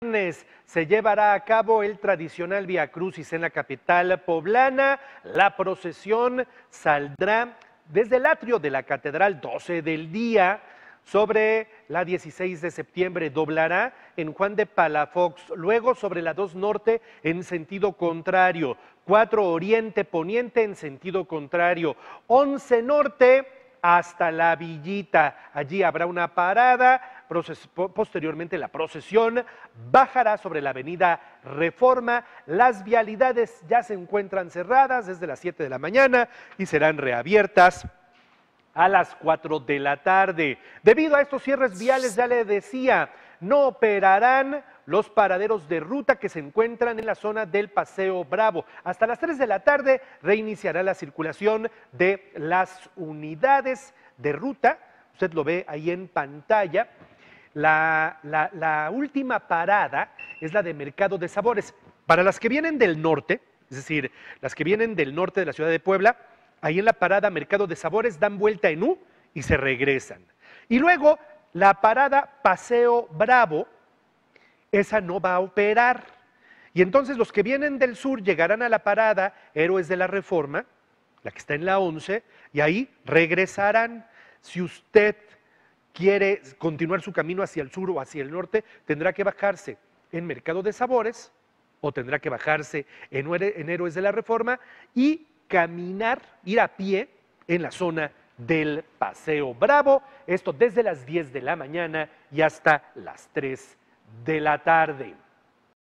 Se llevará a cabo el tradicional Vía Crucis en la capital poblana. La procesión saldrá desde el atrio de la catedral 12 del día. Sobre la 16 de septiembre doblará en Juan de Palafox, luego sobre la 2 Norte en sentido contrario, 4 Oriente Poniente en sentido contrario, 11 Norte hasta La Villita. Allí habrá una parada. Posteriormente la procesión bajará sobre la avenida Reforma. Las vialidades ya se encuentran cerradas desde las 7 de la mañana y serán reabiertas a las 4 de la tarde. Debido a estos cierres viales, ya le decía, no operarán los paraderos de ruta que se encuentran en la zona del Paseo Bravo. Hasta las 3 de la tarde reiniciará la circulación de las unidades de ruta. Usted lo ve ahí en pantalla. La última parada es la de Mercado de Sabores. Para las que vienen del norte, es decir, las que vienen del norte de la ciudad de Puebla, ahí en la parada Mercado de Sabores dan vuelta en U y se regresan. Y luego la parada Paseo Bravo, esa no va a operar. Y entonces los que vienen del sur llegarán a la parada Héroes de la Reforma, la que está en la 11, y ahí regresarán. Si usted quiere continuar su camino hacia el sur o hacia el norte, tendrá que bajarse en Mercado de Sabores o tendrá que bajarse en Héroes de la Reforma y caminar, ir a pie en la zona del Paseo Bravo, esto desde las 10 de la mañana y hasta las 3 de la tarde.